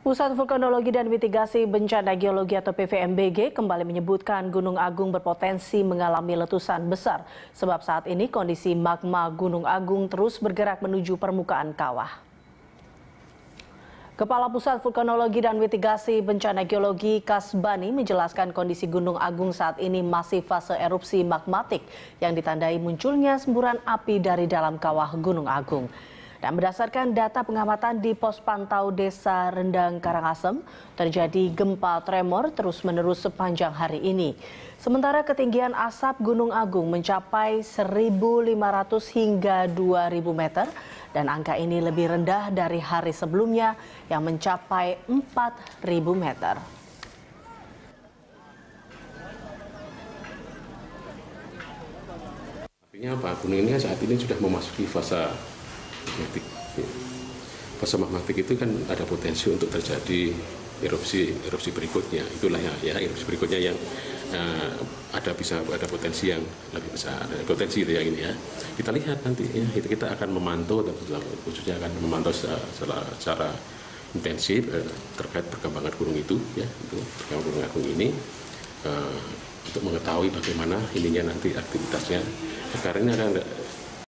Pusat Vulkanologi dan Mitigasi Bencana Geologi atau PVMBG kembali menyebutkan Gunung Agung berpotensi mengalami letusan besar. Sebab saat ini kondisi magma Gunung Agung terus bergerak menuju permukaan kawah. Kepala Pusat Vulkanologi dan Mitigasi Bencana Geologi Kasbani menjelaskan kondisi Gunung Agung saat ini masih fase erupsi magmatik yang ditandai munculnya semburan api dari dalam kawah Gunung Agung. Dan berdasarkan data pengamatan di pos pantau Desa Rendang Karangasem, terjadi gempa tremor terus-menerus sepanjang hari ini. Sementara ketinggian asap Gunung Agung mencapai 1.500 hingga 2.000 meter dan angka ini lebih rendah dari hari sebelumnya yang mencapai 4.000 meter. Artinya apa? Gunung ini saat ini sudah memasuki fase magmatik. Fase magmatik itu kan ada potensi untuk terjadi erupsi berikutnya. Itulah ya erupsi berikutnya yang ada potensi yang lebih besar. Potensi itu yang ini ya. Kita lihat nanti ya. Kita akan memantau dan khususnya akan memantau secara intensif terkait perkembangan gunung itu ya. Itu perkembangan Gunung Agung ini untuk mengetahui bagaimana ininya nanti aktivitasnya. Karena ini akan